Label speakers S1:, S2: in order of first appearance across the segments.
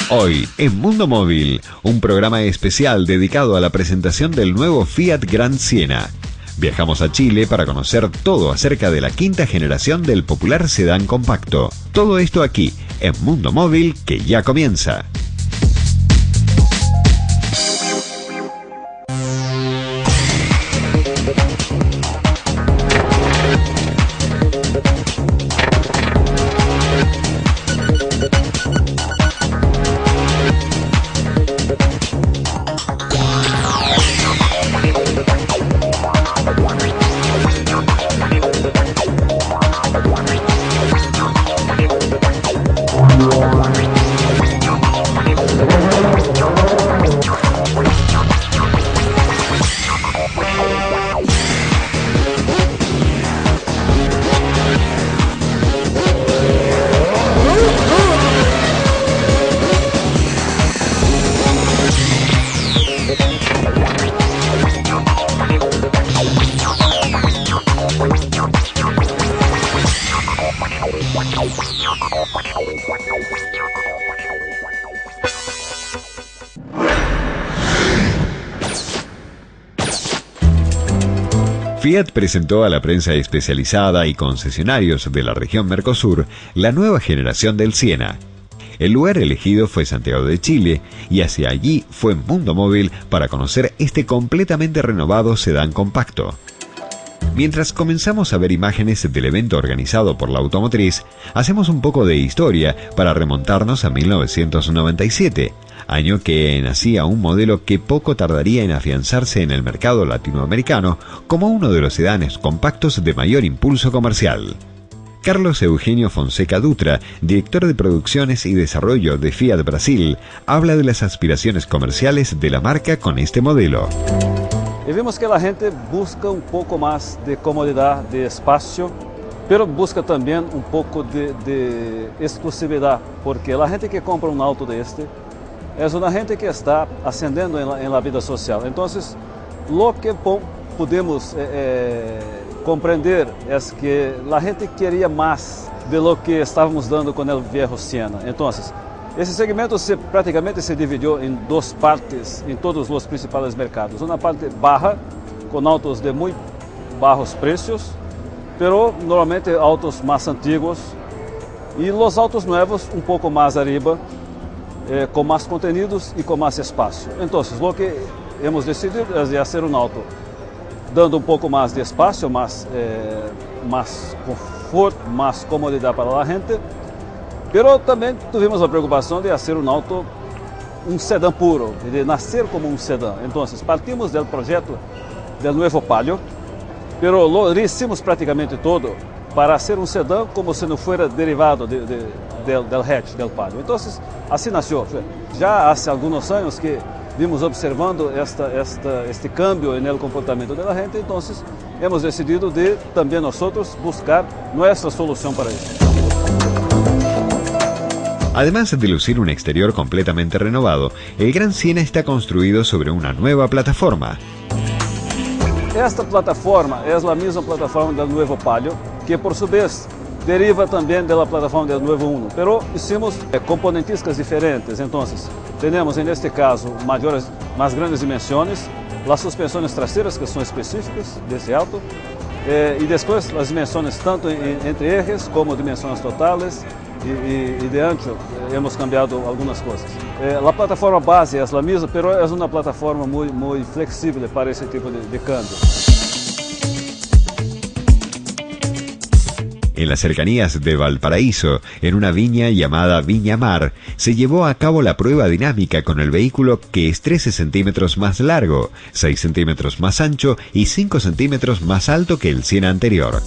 S1: Hoy, en Mundo Móvil, un programa especial dedicado a la presentación del nuevo Fiat Grand Siena. Viajamos a Chile para conocer todo acerca de la quinta generación del popular sedán compacto. Todo esto aquí, en Mundo Móvil, que ya comienza. Fiat presentó a la prensa especializada y concesionarios de la región Mercosur la nueva generación del Siena. El lugar elegido fue Santiago de Chile y hacia allí fue Mundo Móvil para conocer este completamente renovado sedán compacto. Mientras comenzamos a ver imágenes del evento organizado por la automotriz, hacemos un poco de historia para remontarnos a 1997, año que nacía un modelo que poco tardaría en afianzarse en el mercado latinoamericano como uno de los sedanes compactos de mayor impulso comercial. Carlos Eugenio Fonseca Dutra, director de producciones y desarrollo de Fiat Brasil, habla de las aspiraciones comerciales de la marca con este modelo.
S2: E vimos que a gente busca pouco mais de comodidade, de espaço, pero busca também pouco de exclusividade, porque a gente que compra auto deste é uma gente que está ascendendo em la vida social. Então, lo que podemos compreender é que a gente queria mais de lo que estávamos dando com o viejo Siena. Então, esse segmento praticamente se dividiu em duas partes em todos os principais mercados. Uma parte baja, com autos de muito baixos preços, pero normalmente autos mais antigos, e os autos novos pouco mais arriba, com mais contenidos e com mais espaço. Então, o que hemos decidido é fazer auto dando pouco mais de espaço, mais conforto, mais comodidade para a gente. Pero também tivemos a preocupação de fazer auto sedã puro, de nascer como sedã. Então, partimos do projeto do novo Palio, pero lo hicimos praticamente todo para ser sedã como se não fosse derivado do hatch, do Palio. Então, assim nasceu. Já há alguns anos que vimos observando este cambio no comportamento da gente, então hemos decidido de também nós buscar nossa solução para isso.
S1: Además de lucir un exterior completamente renovado, el Gran Siena está construido sobre una nueva plataforma.
S2: Esta plataforma é a mesma plataforma do novo Palio, que por sua vez deriva também da plataforma do novo Uno, pero hicimos componentísticas diferentes. Então, temos neste caso mais grandes dimensões, as suspensões traseiras que são específicas desse auto, e depois as dimensões tanto entre ejes como dimensões totales. E de ancho hemos cambiado algumas coisas. A plataforma base é a mesma, mas é uma plataforma muito flexível para esse tipo de cambio.
S1: En las cercanías de Valparaíso, en una viña llamada Viña Mar, se llevó a cabo la prueba dinámica con el vehículo que es 13 centímetros más largo, 6 centímetros más ancho y 5 centímetros más alto que el Siena anterior.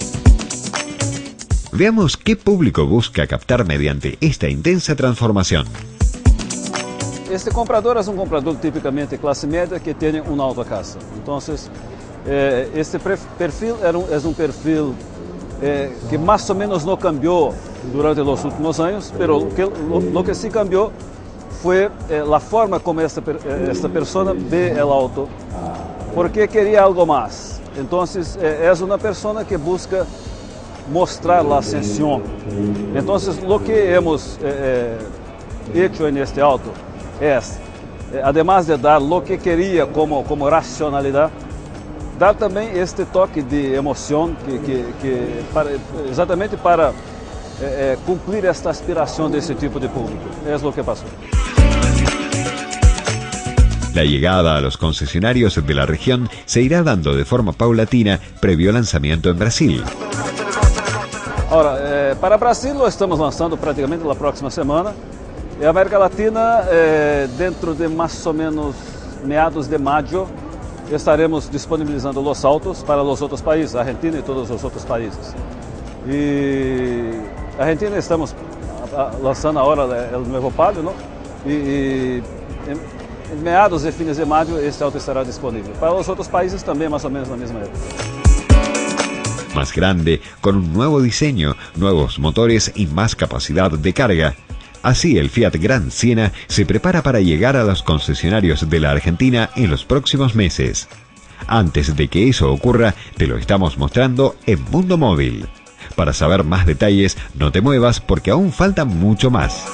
S1: Veamos qué público busca captar mediante esta intensa transformación.
S2: Este comprador é comprador tipicamente classe média que tem auto casa. Então, este perfil é perfil que mais ou menos não cambiou durante os últimos anos, mas o que sim cambiou foi a forma como esta pessoa vê o auto, porque queria algo mais. Então, é uma pessoa que busca mostrar a ascensão. Então, o que hemos hecho en este auto es, además de dar lo que quería como racionalidad, dar también este toque de emoción exatamente para cumplir esta aspiración de ese tipo de público. Es lo que pasó.
S1: La llegada a los concesionarios de la región se irá dando de forma paulatina previo lanzamiento en Brasil.
S2: Ahora, para Brasil lo estamos lanzando prácticamente la próxima semana. En América Latina, dentro de más o menos meados de mayo, estaremos disponibilizando los autos para los otros países, Argentina y todos los otros países. Y Argentina estamos lanzando ahora el nuevo Palio, ¿no? Y en meados de fines de mayo este auto estará disponible. Para los otros países también más o menos la misma época.
S1: Más grande, con un nuevo diseño, nuevos motores y más capacidad de carga. Así el Fiat Gran Siena se prepara para llegar a los concesionarios de la Argentina en los próximos meses. Antes de que eso ocurra, te lo estamos mostrando en Mundo Móvil. Para saber más detalles, no te muevas porque aún falta mucho más.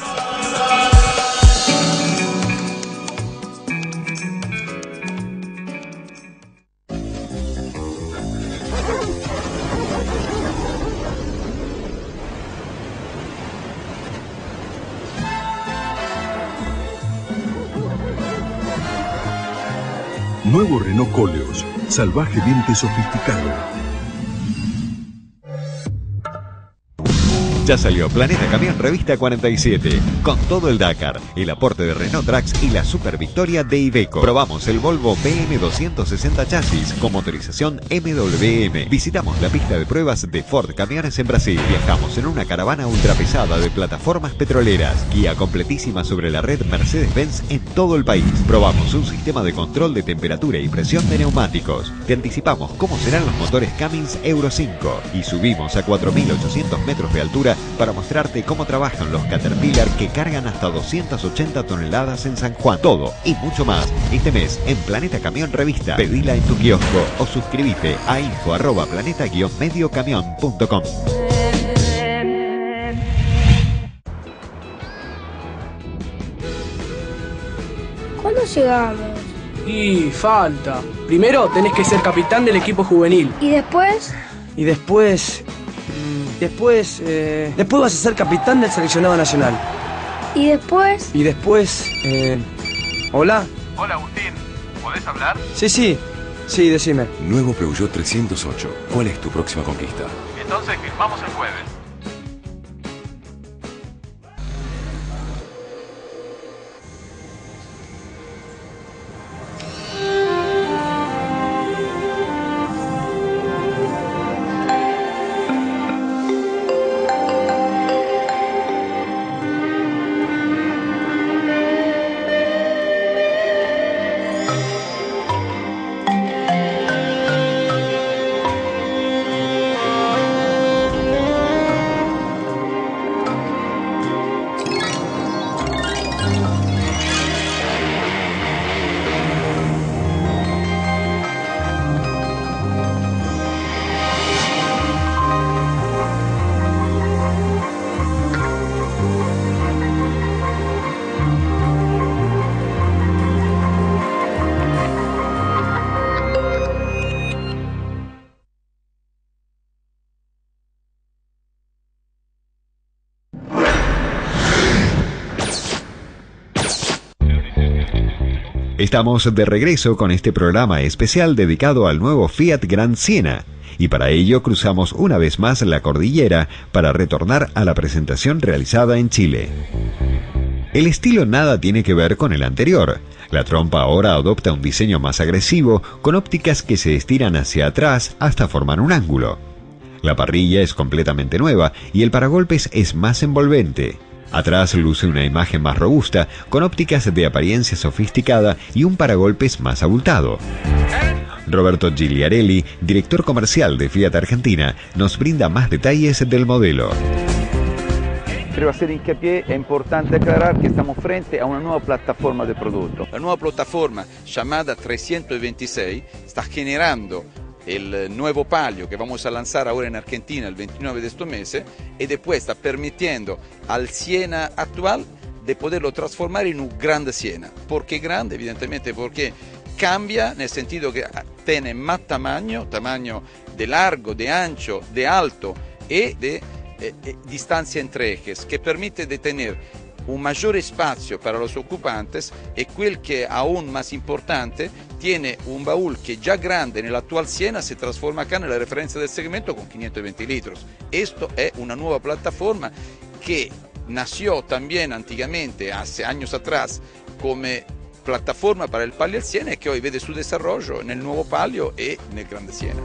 S3: Nuevo Renault Koleos, salvajemente sofisticado.
S1: Ya salió Planeta Camión Revista 47, con todo el Dakar, el aporte de Renault Trax y la super victoria de Iveco. Probamos el Volvo BM260 chasis con motorización MWM. Visitamos la pista de pruebas de Ford Camiones en Brasil. Viajamos en una caravana ultrapesada de plataformas petroleras. Guía completísima sobre la red Mercedes-Benz en todo el país. Probamos un sistema de control de temperatura y presión de neumáticos. Te anticipamos cómo serán los motores Cummins Euro 5 y subimos a 4.800 metros de altura para mostrarte cómo trabajan los Caterpillar que cargan hasta 280 toneladas en San Juan. Todo y mucho más este mes en Planeta Camión Revista. Pedila en tu kiosco o suscríbete a info@planeta-mediocamion.com.
S4: ¿Cuándo llegamos?
S5: Y falta. Primero tenés que ser capitán del equipo juvenil.
S4: ¿Y después?
S5: Y después vas a ser capitán del seleccionado nacional.
S4: ¿Y después?
S5: Y después, ¿hola?
S6: Hola Agustín, ¿podés hablar?
S5: Sí, decime.
S3: Nuevo Peugeot 308. ¿Cuál es tu próxima conquista?
S6: Entonces firmamos el jueves.
S1: Estamos de regreso con este programa especial dedicado al nuevo Fiat Gran Siena, y para ello cruzamos una vez más la cordillera para retornar a la presentación realizada en Chile. El estilo nada tiene que ver con el anterior. La trompa ahora adopta un diseño más agresivo, con ópticas que se estiran hacia atrás hasta formar un ángulo. La parrilla es completamente nueva y el paragolpes es más envolvente. Atrás luce una imagen más robusta, con ópticas de apariencia sofisticada y un paragolpes más abultado. Roberto Gigliarelli, director comercial de Fiat Argentina, nos brinda más detalles del modelo.
S7: Quiero hacer hincapié, è importante aclarar que estamos frente a una nueva plataforma de producto. La nueva plataforma llamada 326 está generando el nuevo Palio que vamos a lanzar ahora en Argentina el 29 de este mes y después está permitiendo al Siena actual de poderlo transformar en un grande Siena. ¿Por qué grande? Evidentemente porque cambia nel sentido que tiene más tamaño de largo, de ancho, de alto y de distancia entre ejes, que permite de tener un mayor espacio para los ocupantes y quel que aún más importante, tiene un baúl que ya grande en el actual Siena se transforma acá en la referencia del segmento con 520 litros. Esto es una nueva plataforma que nació también antiguamente, hace años atrás, como plataforma para el Palio del Siena y que hoy vede su desarrollo en el nuevo Palio y en el Grande Siena.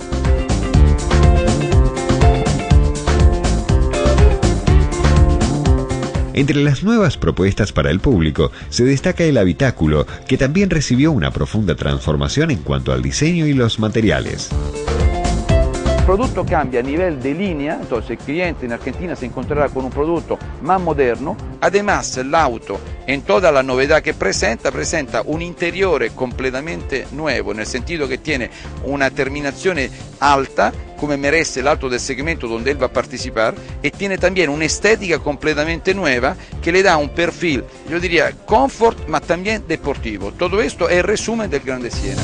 S1: Entre las nuevas propuestas para el público se destaca el habitáculo, que también recibió una profunda transformación en cuanto al diseño y los materiales.
S7: El producto cambia a nivel de línea, entonces el cliente en Argentina se encontrará con un producto más moderno. Además, el auto, en toda la novedad que presenta un interior completamente nuevo, en el sentido que tiene una terminación alta, como merece el auto del segmento donde él va a participar, y tiene también una estética completamente nueva que le da un perfil, yo diría, comfort, pero también deportivo. Todo esto es el resumen del Grande Siena.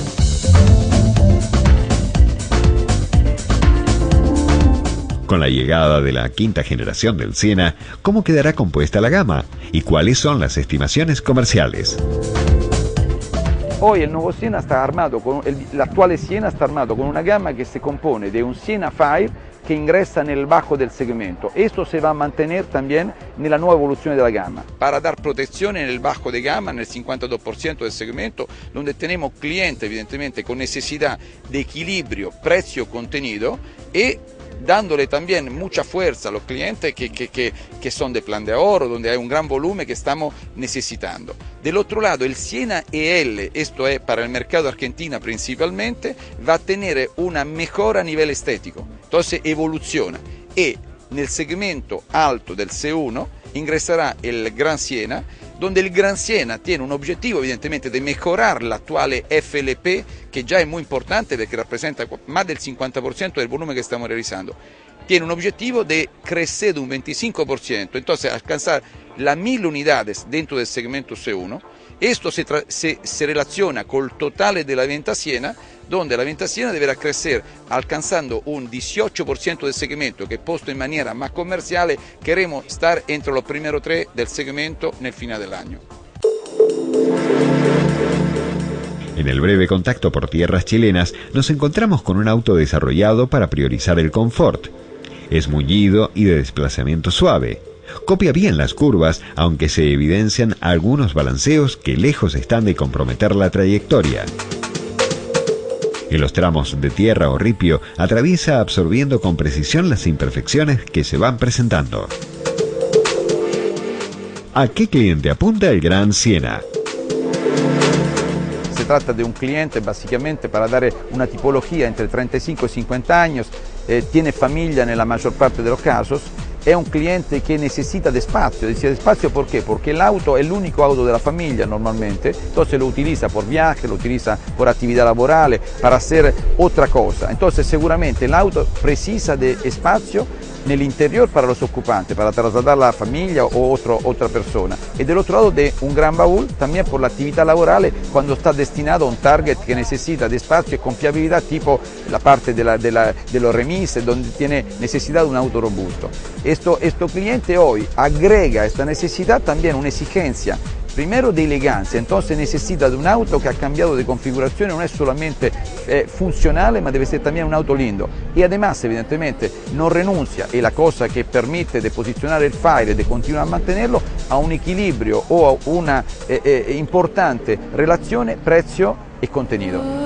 S1: Con la llegada de la quinta generación del Siena, ¿cómo quedará compuesta la gama? ¿Y cuáles son las estimaciones comerciales?
S7: Hoy el nuevo Siena está armado, el actual Siena está armado con una gama que se compone de un Siena Fire que ingresa en el bajo del segmento. Esto se va a mantener también en la nueva evolución de la gama. Para dar protección en el bajo de gama, en el 52% del segmento, donde tenemos clientes evidentemente con necesidad de equilibrio precio-contenido y dándole también mucha fuerza a los clientes que son de plan de ahorro, donde hay un gran volumen que estamos necesitando. Del otro lado, el Siena EL, esto es para el mercado argentino principalmente, va a tener una mejora a nivel estético, entonces evoluciona. Y en el segmento alto del C1 ingresará el Gran Siena, donde el Gran Siena tiene un objetivo evidentemente de mejorar la actual FLP, que ya es muy importante porque representa más del 50% del volumen que estamos realizando. Tiene un objetivo de crecer de un 25%, entonces alcanzar las 1000 unidades dentro del segmento C1. Esto se relaciona con el total de la venta Siena, donde la venta Siena deberá crecer alcanzando un 18% del segmento que puesto en manera más comercial queremos estar entre los primeros 3 del segmento en el final del año.
S1: En el breve contacto por tierras chilenas nos encontramos con un auto desarrollado para priorizar el confort. Es mullido y de desplazamiento suave. Copia bien las curvas, aunque se evidencian algunos balanceos que lejos están de comprometer la trayectoria. En los tramos de tierra o ripio atraviesa absorbiendo con precisión las imperfecciones que se van presentando. ¿A qué cliente apunta el Gran Siena?
S7: Se trata de un cliente básicamente para dar una tipología entre 35 y 50 años, tiene familia en la mayor parte de los casos. Es un cliente que necesita de espacio. Decía de espacio ¿por qué? Porque el auto es el único auto de la familia normalmente, entonces lo utiliza por viaje, lo utiliza por actividad laboral, para hacer otra cosa. Entonces seguramente el auto precisa de espacio en el interior para los ocupantes, para trasladar a la familia o otra persona. Y del otro lado de un gran baúl también por la actividad laboral cuando está destinado a un target que necesita de espacio y confiabilidad, tipo la parte de los remises, donde tiene necesidad de un auto robusto. Este cliente hoy agrega a esta necesidad también una exigencia, primero de elegancia, entonces necesita de un auto que ha cambiado de configuración, no es solamente funcional, pero debe ser también un auto lindo. Y además, evidentemente, no renuncia, es la cosa que permite de posicionar el Fire y de continuar a mantenerlo, a un equilibrio o a una importante relación precio y contenido.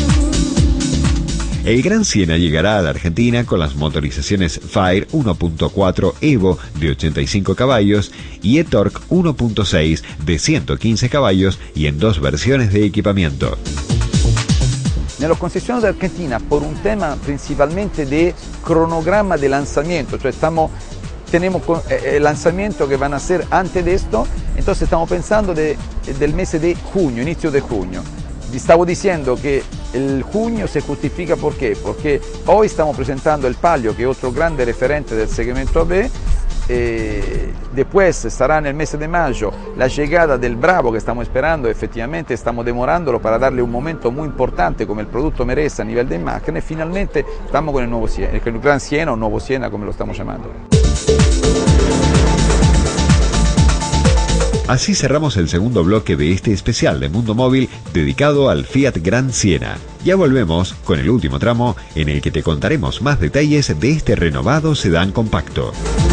S1: El Gran Siena llegará a la Argentina con las motorizaciones Fire 1.4 Evo de 85 caballos y e-Torque 1.6 de 115 caballos y en 2 versiones de equipamiento.
S7: Nella concessione de Argentina, por un tema principalmente de cronograma de lanzamiento, cioè tenemos el lanzamiento que van a hacer antes de esto, entonces estamos pensando del mes de junio, inicio de junio. Stavo diciendo que el junio se justifica ¿por qué? Porque hoy estamos presentando el Palio, que es otro grande referente del segmento AB, después estará en el mes de mayo la llegada del Bravo que estamos esperando, efectivamente estamos demorándolo para darle un momento muy importante como el producto merece a nivel de imagen, y finalmente estamos con el nuevo Siena, el Gran Siena o Nuevo Siena como lo estamos llamando.
S1: Así cerramos el segundo bloque de este especial de Mundo Móvil dedicado al Fiat Gran Siena. Ya volvemos con el último tramo en el que te contaremos más detalles de este renovado sedán compacto.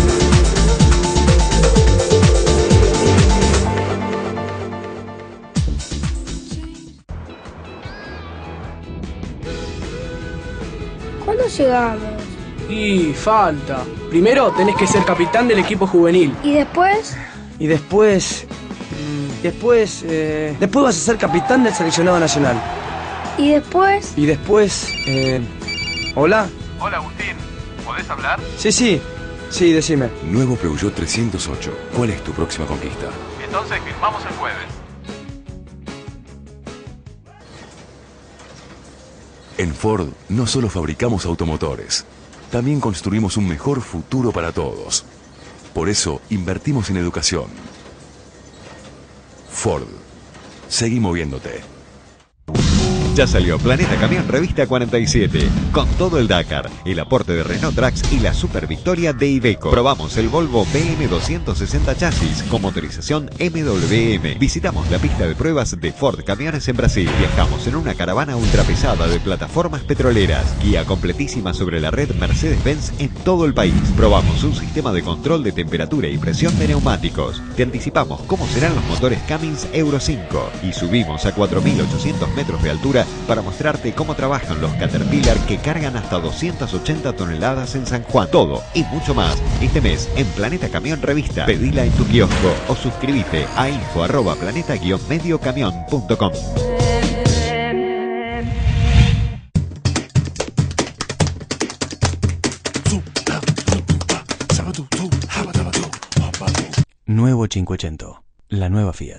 S4: ¿Cuándo llegamos?
S5: Y falta. Primero tenés que ser capitán del equipo juvenil.
S4: ¿Y después?
S8: Y después vas a ser capitán del seleccionado nacional.
S4: ¿Y después?
S8: Y después, hola.
S6: Hola Agustín, ¿podés hablar?
S8: Sí, decime.
S3: Nuevo Peugeot 308. ¿Cuál es tu próxima conquista?
S6: Entonces firmamos el jueves.
S3: En Ford no solo fabricamos automotores, también construimos un mejor futuro para todos. Por eso invertimos en educación. Ford. Seguí moviéndote.
S1: Ya salió Planeta Camión Revista 47, con todo el Dakar, el aporte de Renault Trax y la super victoria de Iveco. Probamos el Volvo BM260 chasis con motorización MWM. Visitamos la pista de pruebas de Ford Camiones en Brasil. Viajamos en una caravana ultrapesada de plataformas petroleras. Guía completísima sobre la red Mercedes-Benz en todo el país. Probamos un sistema de control de temperatura y presión de neumáticos. Te anticipamos cómo serán los motores Cummins Euro 5 y subimos a 4.800 metros de altura para mostrarte cómo trabajan los Caterpillar que cargan hasta 280 toneladas en San Juan. Todo y mucho más este mes en Planeta Camión Revista. Pedila en tu kiosco o suscríbete a info@planeta-mediocamion.com.
S9: Nuevo 580, la nueva Fiat.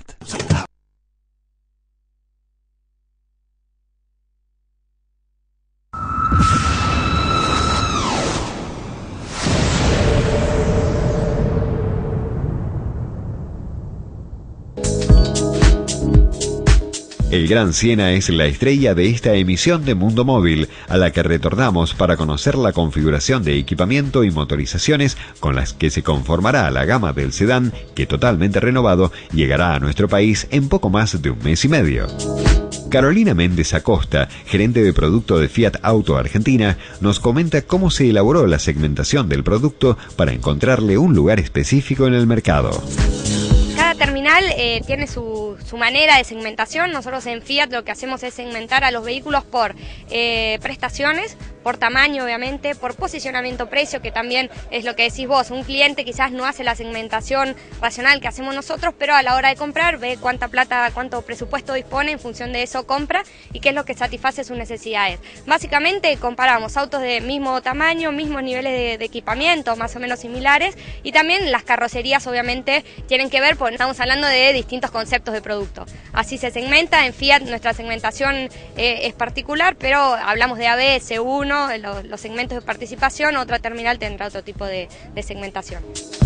S1: El Gran Siena es la estrella de esta emisión de Mundo Móvil, a la que retornamos para conocer la configuración de equipamiento y motorizaciones con las que se conformará la gama del sedán, que totalmente renovado llegará a nuestro país en poco más de un mes y medio. Carolina Méndez Acosta, gerente de producto de Fiat Auto Argentina, nos comenta cómo se elaboró la segmentación del producto para encontrarle un lugar específico en el mercado.
S10: Cada terminal tiene su manera de segmentación. Nosotros en Fiat lo que hacemos es segmentar a los vehículos por prestaciones, por tamaño obviamente, por posicionamiento precio, que también es lo que decís vos. Un cliente quizás no hace la segmentación racional que hacemos nosotros, pero a la hora de comprar ve cuánta plata, cuánto presupuesto dispone, en función de eso compra y qué es lo que satisface sus necesidades. Básicamente comparamos autos de mismo tamaño, mismos niveles de equipamiento, más o menos similares, y también las carrocerías obviamente tienen que ver, porque estamos hablando de distintos conceptos de producto. Así se segmenta. En Fiat nuestra segmentación es particular, pero hablamos de AB, C1, los segmentos de participación. Otra terminal tendrá otro tipo de segmentación.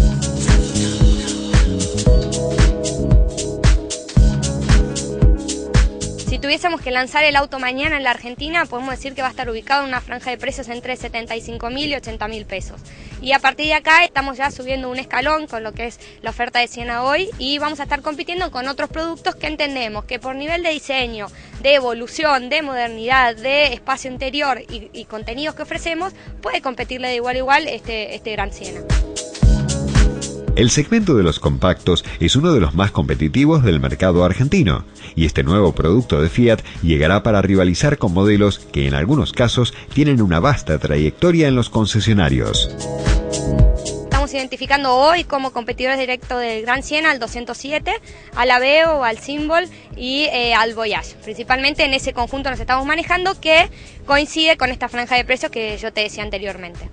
S10: Si tuviésemos que lanzar el auto mañana en la Argentina, podemos decir que va a estar ubicado en una franja de precios entre 75.000 y 80.000 pesos. Y a partir de acá estamos ya subiendo un escalón con lo que es la oferta de Siena hoy, y vamos a estar compitiendo con otros productos que entendemos que por nivel de diseño, de evolución, de modernidad, de espacio interior y contenidos que ofrecemos, puede competirle de igual a igual este Gran Siena.
S1: El segmento de los compactos es uno de los más competitivos del mercado argentino, y este nuevo producto de Fiat llegará para rivalizar con modelos que en algunos casos tienen una vasta trayectoria en los concesionarios.
S10: Estamos identificando hoy como competidores directos del Gran Siena al 207, al Aveo, al Symbol y al Voyage. Principalmente en ese conjunto nos estamos manejando, que coincide con esta franja de precios que yo te decía anteriormente.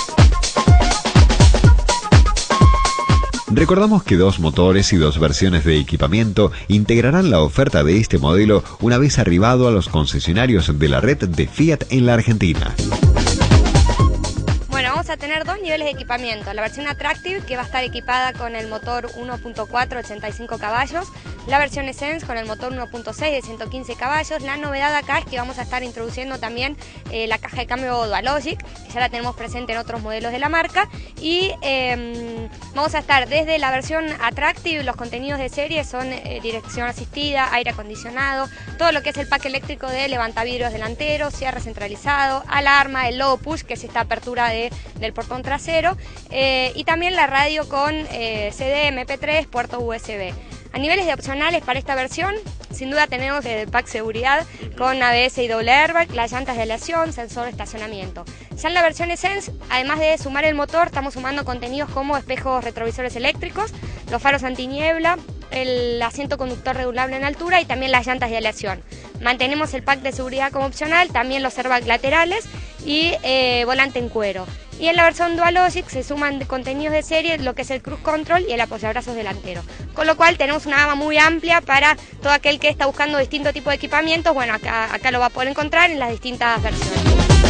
S1: Recordamos que 2 motores y 2 versiones de equipamiento integrarán la oferta de este modelo una vez arribado a los concesionarios de la red de Fiat en la Argentina.
S10: Bueno, vamos vamos a tener dos niveles de equipamiento. La versión Attractive, que va a estar equipada con el motor 1.4 85 caballos, la versión Essence con el motor 1.6 de 115 caballos. La novedad acá es que vamos a estar introduciendo también la caja de cambio Dualogic, que ya la tenemos presente en otros modelos de la marca, y vamos a estar desde la versión Attractive. Los contenidos de serie son dirección asistida, aire acondicionado, todo lo que es el pack eléctrico de levantavidrios delanteros, cierre centralizado, alarma, el low push, que es esta apertura del portón trasero, y también la radio con CD, MP3, puerto USB. A niveles de opcionales para esta versión, sin duda tenemos el pack seguridad con ABS y doble airbag, las llantas de aleación, sensor de estacionamiento. Ya en la versión Essence, además de sumar el motor, estamos sumando contenidos como espejos retrovisores eléctricos, los faros antiniebla, el asiento conductor regulable en altura y también las llantas de aleación. Mantenemos el pack de seguridad como opcional, también los airbags laterales y volante en cuero. Y en la versión Dualogic se suman contenidos de serie, lo que es el cruise control y el apoyabrazos delantero. Con lo cual tenemos una gama muy amplia para todo aquel que está buscando distintos tipos de equipamientos. Bueno, acá lo va a poder encontrar en las distintas versiones.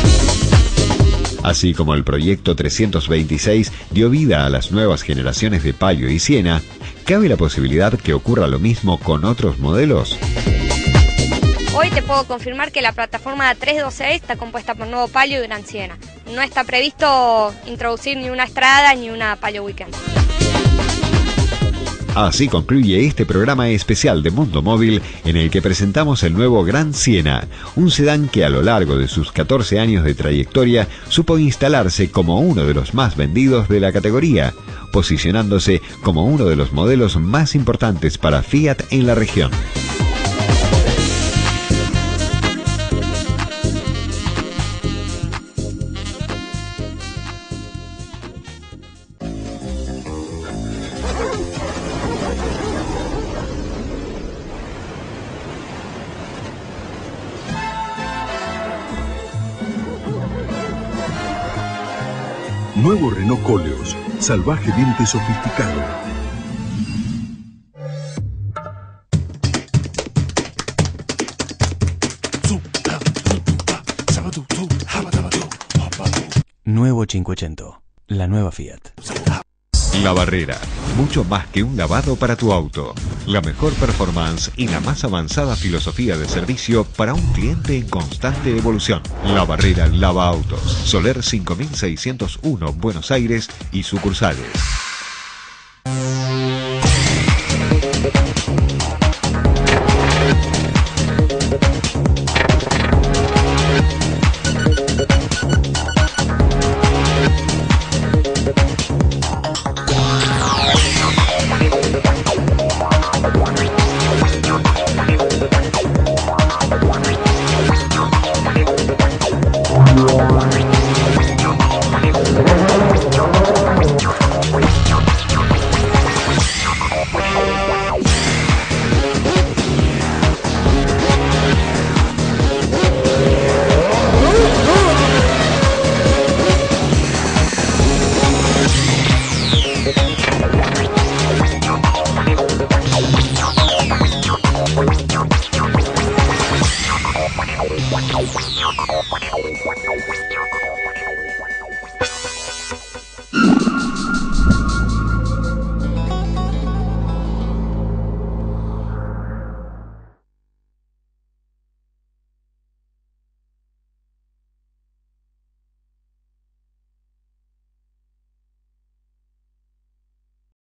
S1: Así como el proyecto 326 dio vida a las nuevas generaciones de Palio y Siena, ¿cabe la posibilidad que ocurra lo mismo con otros modelos?
S10: Hoy te puedo confirmar que la plataforma 326 está compuesta por nuevo Palio y Gran Siena. No está previsto introducir ni una Strada ni una Palio Weekend.
S1: Así concluye este programa especial de Mundo Móvil en el que presentamos el nuevo Gran Siena, un sedán que a lo largo de sus 14 años de trayectoria supo instalarse como uno de los más vendidos de la categoría, posicionándose como uno de los modelos más importantes para Fiat en la región.
S11: Nuevo Renault Koleos, salvajemente sofisticado.
S9: Nuevo 500, la nueva Fiat.
S1: La Barrera, mucho más que un lavado para tu auto. La mejor performance y la más avanzada filosofía de servicio para un cliente en constante evolución. La Barrera lava autos. Soler 5601, Buenos Aires y sucursales.
S12: Yeah.